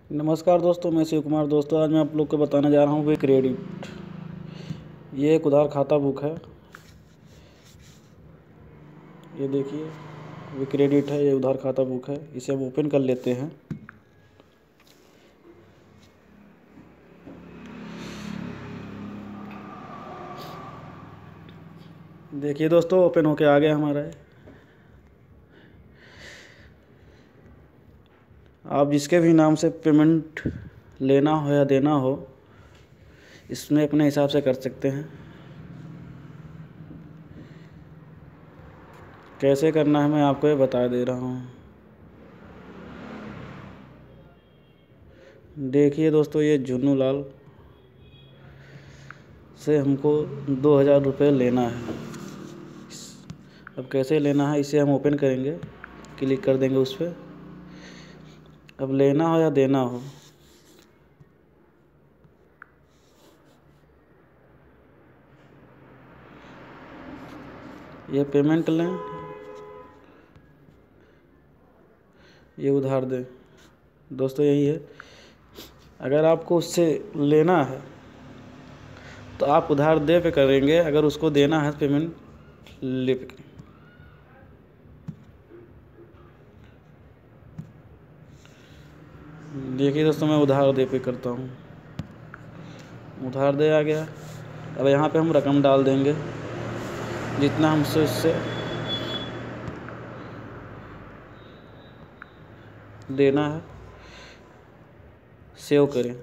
नमस्कार दोस्तों, मैं शिव कुमार। दोस्तों, आज मैं आप लोग को बताने जा रहा हूँ वे क्रेडिट। ये एक उधार खाता बुक है। ये देखिए, वे क्रेडिट है। ये उधार खाता बुक है। इसे हम ओपन कर लेते हैं। देखिए दोस्तों, ओपन होके आ गया हमारा है। आप जिसके भी नाम से पेमेंट लेना हो या देना हो, इसमें अपने हिसाब से कर सकते हैं। कैसे करना है मैं आपको ये बता दे रहा हूँ। देखिए दोस्तों, ये झुन्नू लाल से हमको 2000 रुपये लेना है। अब कैसे लेना है इसे हम ओपन करेंगे, क्लिक कर देंगे उस पर। अब लेना हो या देना हो, ये पेमेंट लें, ये उधार दें। दोस्तों यही है। अगर आपको उससे लेना है तो आप उधार दे पे करेंगे, अगर उसको देना है पेमेंट ले पे करेंगे। देखिए दोस्तों, मैं उधार दे पे करता हूँ। उधार दे आ गया। अब यहाँ पे हम रकम डाल देंगे जितना हमसे उससे देना है। सेव करें।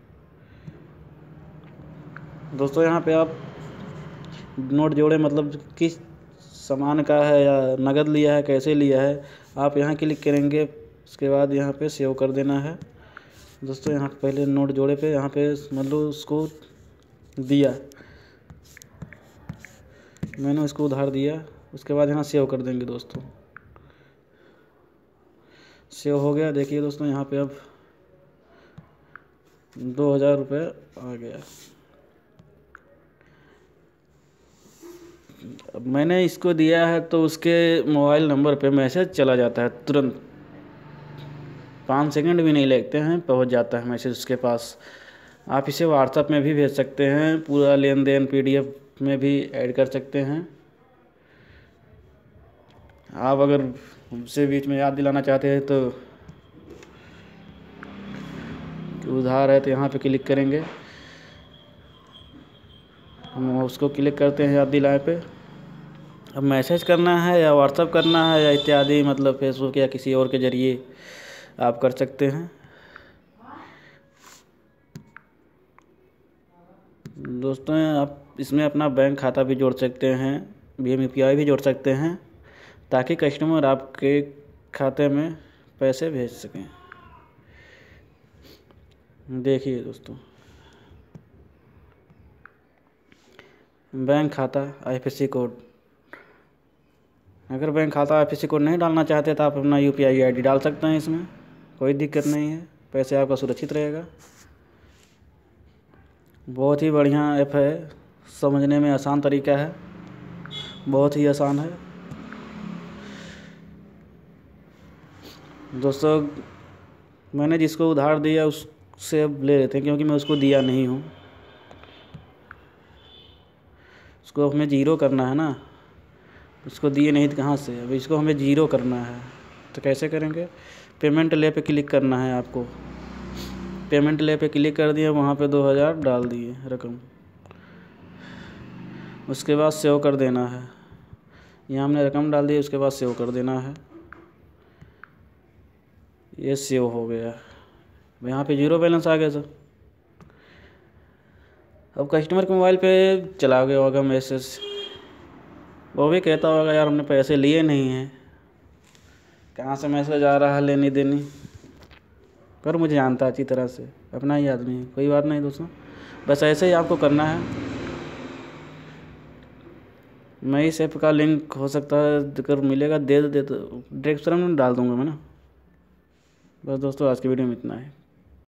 दोस्तों यहाँ पे आप नोट जोड़े, मतलब किस सामान का है या नगद लिया है, कैसे लिया है, आप यहाँ क्लिक करेंगे। उसके बाद यहाँ पे सेव कर देना है। दोस्तों यहाँ पहले नोट जोड़े पे यहाँ पे मतलब उसको दिया, मैंने उसको उधार दिया। उसके बाद यहाँ सेव कर देंगे। दोस्तों सेव हो गया। देखिए दोस्तों, यहाँ पे अब 2000 रुपये आ गया। अब मैंने इसको दिया है तो उसके मोबाइल नंबर पे मैसेज चला जाता है तुरंत। 5 सेकंड भी नहीं लगते हैं, पहुंच जाता है मैसेज उसके पास। आप इसे व्हाट्सएप में भी भेज सकते हैं। पूरा लेन देन PDF में भी ऐड कर सकते हैं। आप अगर उससे बीच में याद दिलाना चाहते हैं तो उधार है तो यहाँ पे क्लिक करेंगे। हम उसको क्लिक करते हैं याद दिलाए पे। अब मैसेज करना है या व्हाट्सएप करना है या इत्यादि, मतलब फेसबुक या किसी और के ज़रिए आप कर सकते हैं। दोस्तों आप इसमें अपना बैंक खाता भी जोड़ सकते हैं, भीम UPI भी जोड़ सकते हैं, ताकि कस्टमर आपके खाते में पैसे भेज सकें। देखिए दोस्तों, बैंक खाता IFSC कोड। अगर बैंक खाता IFSC कोड नहीं डालना चाहते तो आप अपना UPI ID डाल सकते हैं। इसमें कोई दिक्कत नहीं है, पैसे आपका सुरक्षित रहेगा। बहुत ही बढ़िया ऐप है, समझने में आसान तरीका है, बहुत ही आसान है। दोस्तों मैंने जिसको उधार दिया उससे अब ले लेते हैं, क्योंकि मैं उसको दिया नहीं हूँ। उसको हमें ज़ीरो करना है ना, उसको दिए नहीं तो कहाँ से। अब इसको हमें ज़ीरो करना है तो कैसे करेंगे। पेमेंट ले पे क्लिक करना है आपको। पेमेंट ले पे क्लिक कर दिए, वहाँ पे 2000 डाल दिए रकम। उसके बाद सेव कर देना है। यहाँ हमने रकम डाल दी, उसके बाद सेव कर देना है। ये सेव हो गया। यहाँ पे 0 बैलेंस आ गया सर। अब कस्टमर के मोबाइल पे चला गया होगा मैसेज, वो भी कहता होगा यार हमने पैसे लिए नहीं हैं, कहाँ से मैसेज आ रहा है लेनी देनी। पर मुझे जानता है अच्छी तरह से, अपना ही आदमी है। कोई बात नहीं दोस्तों, बस ऐसे ही आपको करना है। मैं इस ऐप का लिंक हो सकता है अगर मिलेगा दे तो डिस्क्रिप्शन में डाल दूँगा मैं ना। बस दोस्तों, आज की वीडियो में इतना है।